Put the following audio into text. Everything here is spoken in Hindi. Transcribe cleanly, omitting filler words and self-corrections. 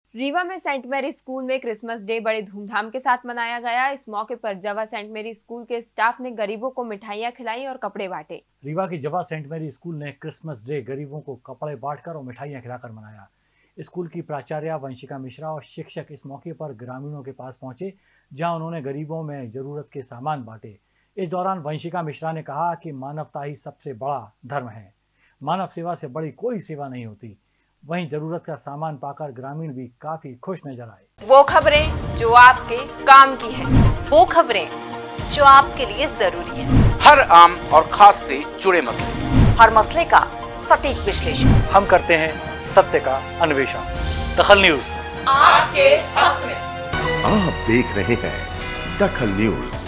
रीवा में सेंट मैरी स्कूल में क्रिसमस डे बड़े धूमधाम के साथ मनाया गया। इस मौके पर जवा सेंट मैरी स्कूल के स्टाफ ने गरीबों को मिठाइयां खिलाई और कपड़े बांटे। रीवा की जवा सेंट मैरी स्कूल ने क्रिसमस डे गरीबों को कपड़े बांटकर और मिठाइयां खिलाकर मनाया। स्कूल की प्राचार्य वंशिका मिश्रा और शिक्षक इस मौके पर ग्रामीणों के पास पहुंचे, जहां उन्होंने गरीबों में जरूरत के सामान बांटे। इस दौरान वंशिका मिश्रा ने कहा कि मानवता ही सबसे बड़ा धर्म है, मानव सेवा से बड़ी कोई सेवा नहीं होती। वहीं जरूरत का सामान पाकर ग्रामीण भी काफी खुश नजर आए। वो खबरें जो आपके काम की है, वो खबरें जो आपके लिए जरूरी है, हर आम और खास से जुड़े मसले, हर मसले का सटीक विश्लेषण। हम करते हैं सत्य का अन्वेषण। दखल न्यूज आपके हक में। आप देख रहे हैं दखल न्यूज।